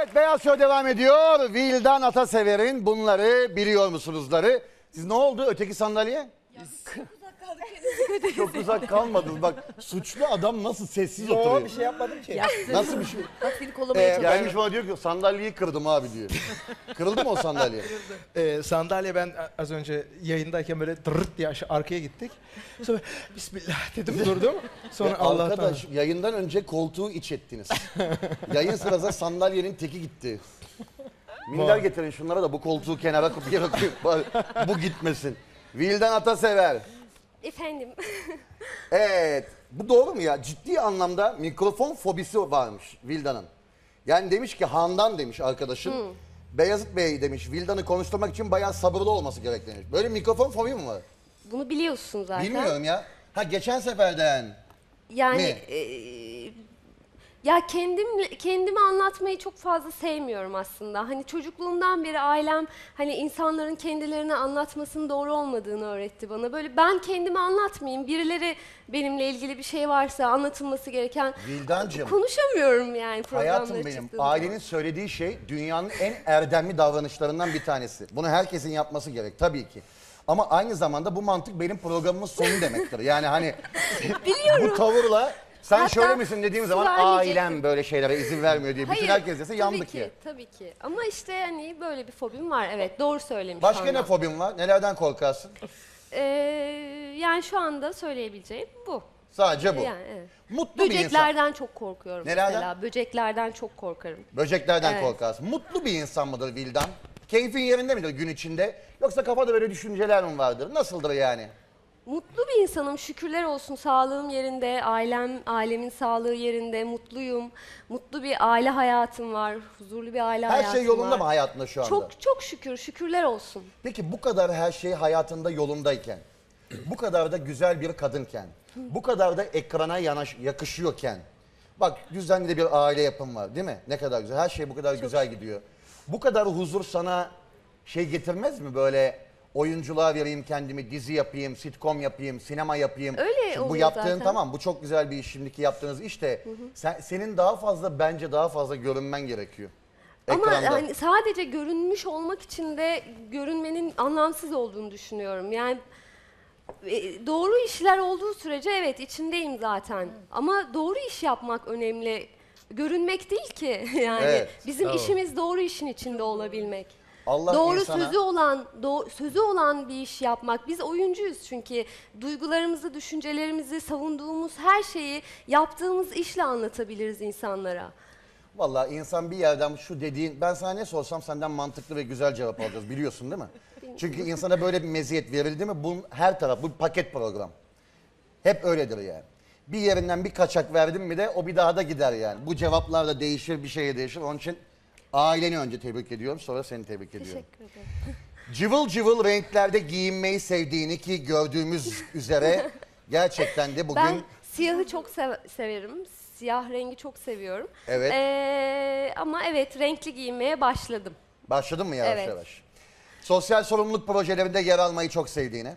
Evet, Beyaz Show devam ediyor. Vildan Atasever'in bunları biliyor musunuzları? Siz ne oldu öteki sandalye? Çok uzak kalmadınız. Bak suçlu adam nasıl sessiz oturuyor. Bir şey yapmadım ki. Nasıl bir şey? Bak seni kollamaya çalışıyorum. Gelmiş bana diyor ki sandalyeyi kırdım abi diyor. Kırıldı mı o sandalye? Sandalye ben az önce yayındayken böyle dırırt diye arkaya gittik. Sonra Bismillah dedim durdum. Sonra Allah'tan. Arkadaş yayından önce koltuğu iç ettiniz. Yayın sırasında sandalyenin teki gitti. Minder getirin şunlara da bu koltuğu kenara bir yere koyup bu gitmesin. Vildan Atasever. Efendim. Evet. Bu doğru mu ya? Ciddi anlamda mikrofon fobisi varmış Vildan'ın. Yani demiş ki Handan demiş arkadaşım. Beyazıt Bey demiş Vildan'ı konuşturmak için bayağı sabırlı olması gerek demiş. Böyle mikrofon fobi mi var? Bunu biliyorsun zaten. Bilmiyorum ya. Ha geçen seferden. Yani ya kendimi anlatmayı çok fazla sevmiyorum aslında. Hani çocukluğumdan beri ailem hani insanların kendilerini anlatmasının doğru olmadığını öğretti bana. Böyle ben kendimi anlatmayayım. Birileri benimle ilgili bir şey varsa anlatılması gereken Vildancığım. Konuşamıyorum yani programlara Hayatım benim. çıktığım zaman. Ailenin söylediği şey dünyanın en erdemli davranışlarından bir tanesi. Bunu herkesin yapması gerek tabii ki. Ama aynı zamanda bu mantık benim programımın sonu demektir. Yani hani bu tavırla sen Hatta şöyle misin dediğim zaman vermeyecektim. ailem böyle şeylere izin vermiyor diye bütün Hayır, herkes dese tabii yandık ki, ya. tabii ki. Ama işte hani böyle bir fobim var. Evet, doğru söylemiş. Başka Handan. ne fobin var? Nelerden korkarsın? Yani şu anda söyleyebileceğim bu. Sadece bu. Yani, evet. Mutlu bir insan. Böceklerden çok korkuyorum Nelerden? mesela. Böceklerden çok korkarım. Böceklerden Evet. korkarsın. Mutlu bir insan mıdır Vildan? Keyfin yerinde midir gün içinde? Yoksa kafada böyle düşünceler mi vardır? Nasıldır yani? Mutlu bir insanım. Şükürler olsun. Sağlığım yerinde, ailemin sağlığı yerinde. Mutluyum. Mutlu bir aile hayatım var. Huzurlu bir aile hayatım Her var. şey yolunda mı hayatında şu anda? Çok şükür. Şükürler olsun. Peki bu kadar her şey hayatında yolundayken, bu kadar da güzel bir kadınken, bu kadar da ekrana yakışıyorken, bak düzenli de bir aile yapım var değil mi? Ne kadar güzel, her şey bu kadar güzel gidiyor. Bu kadar huzur sana şey getirmez mi böyle oyunculuğa vereyim kendimi, dizi yapayım, sitcom yapayım, sinema yapayım. Öyle Şimdi bu oluyor yaptığın zaten. tamam, bu çok güzel bir iş şimdiki yaptığınız iş de senin daha fazla bence daha fazla görünmen gerekiyor. Ama Ekranda. hani sadece görünmüş olmak için de görünmenin anlamsız olduğunu düşünüyorum. Yani doğru işler olduğu sürece evet içindeyim zaten. Ama doğru iş yapmak önemli. Görünmek değil ki yani. Evet, Bizim bravo. işimiz doğru işin içinde olabilmek. Allah Doğru insana- sözü olan bir iş yapmak. Biz oyuncuyuz çünkü duygularımızı, düşüncelerimizi, savunduğumuz her şeyi yaptığımız işle anlatabiliriz insanlara. Vallahi insan bir yerden şu dediğin, ben sana ne sorsam senden mantıklı ve güzel cevap alacağız biliyorsun değil mi? Çünkü insana böyle bir meziyet verildi mi bunun her taraf, bu paket program. Hep öyledir yani. Bir yerinden bir kaçak verdin mi de o bir daha da gider yani. Bu cevaplar da değişir, bir şeye değişir. Onun için aileni önce tebrik ediyorum, sonra seni tebrik ediyorum. Teşekkür ederim. Cıvıl cıvıl renklerde giyinmeyi sevdiğini ki gördüğümüz üzere gerçekten de bugün... Ben siyahı çok severim. Siyah rengi çok seviyorum. Evet. Ama evet renkli giymeye başladım. Başladın mı yavaş Evet. yavaş? Sosyal sorumluluk projelerinde yer almayı çok sevdiğini.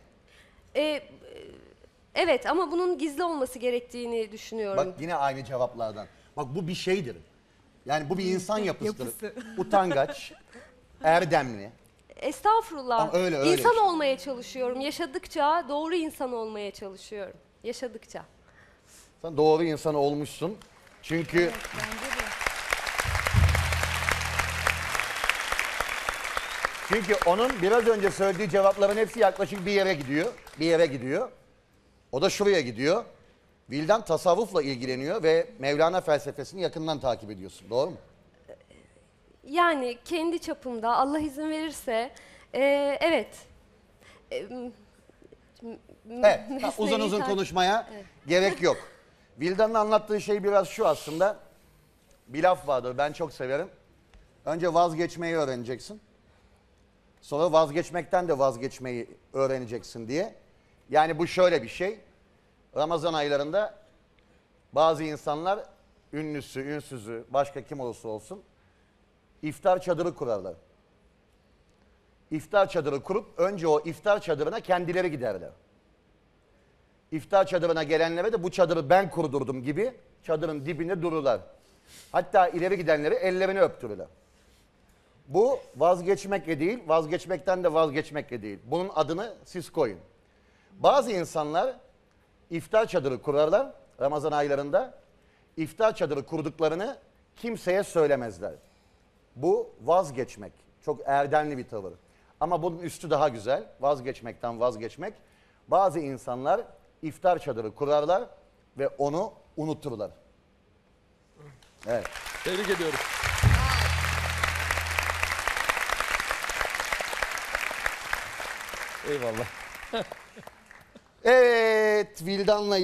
Evet ama bunun gizli olması gerektiğini düşünüyorum. Bak yine aynı cevaplardan. Bak bu bir şeydir. Yani bu bir insan yapısıdır. Utangaç, erdemli. Estağfurullah. Ama öyle İnsan işte. olmaya çalışıyorum. Yaşadıkça doğru insan olmaya çalışıyorum. Yaşadıkça. Sen doğru insan olmuşsun. Çünkü çünkü onun biraz önce söylediği cevapların hepsi yaklaşık bir yere gidiyor. Bir yere gidiyor. O da şuraya gidiyor. Vildan tasavvufla ilgileniyor ve Mevlana felsefesini yakından takip ediyorsun. Doğru mu? Yani kendi çapımda Allah izin verirse evet. Evet. Mesnevi Uzun uzun takip- konuşmaya gerek yok. Vildan'ın anlattığı şey biraz şu aslında. Bir laf vardır ben çok severim. Önce vazgeçmeyi öğreneceksin. Sonra vazgeçmekten de vazgeçmeyi öğreneceksin diye. Yani bu şöyle bir şey. Ramazan aylarında bazı insanlar ünlüsü, ünsüzü, başka kim olursa olsun iftar çadırı kurarlar. İftar çadırı kurup önce o iftar çadırına kendileri giderler. İftar çadırına gelenlere de bu çadırı ben kurdurdum gibi çadırın dibinde dururlar. Hatta ileri gidenleri ellerini öptürürler. Bu vazgeçmekle değil, vazgeçmekten de vazgeçmekle değil. Bunun adını siz koyun. Bazı insanlar iftar çadırı kurarlar Ramazan aylarında. İftar çadırı kurduklarını kimseye söylemezler. Bu vazgeçmek. Çok erdemli bir tavır. Ama bunun üstü daha güzel. Vazgeçmekten vazgeçmek. Bazı insanlar iftar çadırı kurarlar ve onu unuturlar. Evet. Tebrik ediyoruz. Eyvallah. Evet, Vildan'la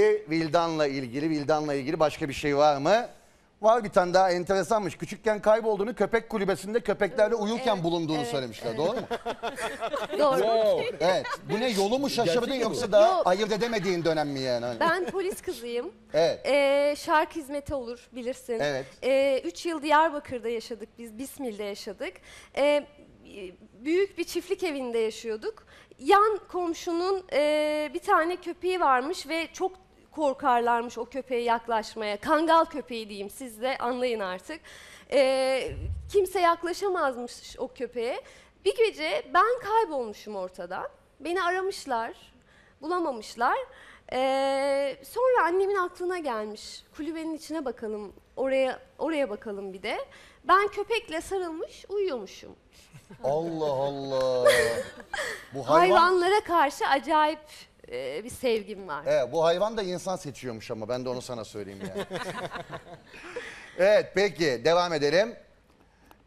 ilgili başka bir şey var mı? Var, bir tane daha enteresanmış. Küçükken kaybolduğunu, köpek kulübesinde köpeklerle uyurken bulunduğunu söylemişler. Doğru mu? Doğru. Wow. Evet. Bu ne, yolu mu şaşırdın Gerçek mi bu? yoksa daha Yok. ayırt edemediğin dönem mi yani? Hani? Ben polis kızıyım. Evet. Şark hizmeti olur bilirsin. Evet. 3 yıl Diyarbakır'da yaşadık biz, Bismil'de yaşadık. Büyük bir çiftlik evinde yaşıyorduk. Yan komşunun bir tane köpeği varmış ve çok korkarlarmış o köpeğe yaklaşmaya. Kangal köpeği diyeyim, siz de anlayın artık. Kimse yaklaşamazmış o köpeğe. Bir gece ben kaybolmuşum ortadan. Beni aramışlar, bulamamışlar. Sonra annemin aklına gelmiş. Kulübenin içine bakalım, oraya bakalım bir de. Ben köpekle sarılmış uyuyormuşum. Allah Allah. Bu hayvan, Hayvanlara karşı acayip bir sevgim var. evet, bu hayvan da insan seçiyormuş ama ben de onu sana söyleyeyim yani. Evet, peki devam edelim.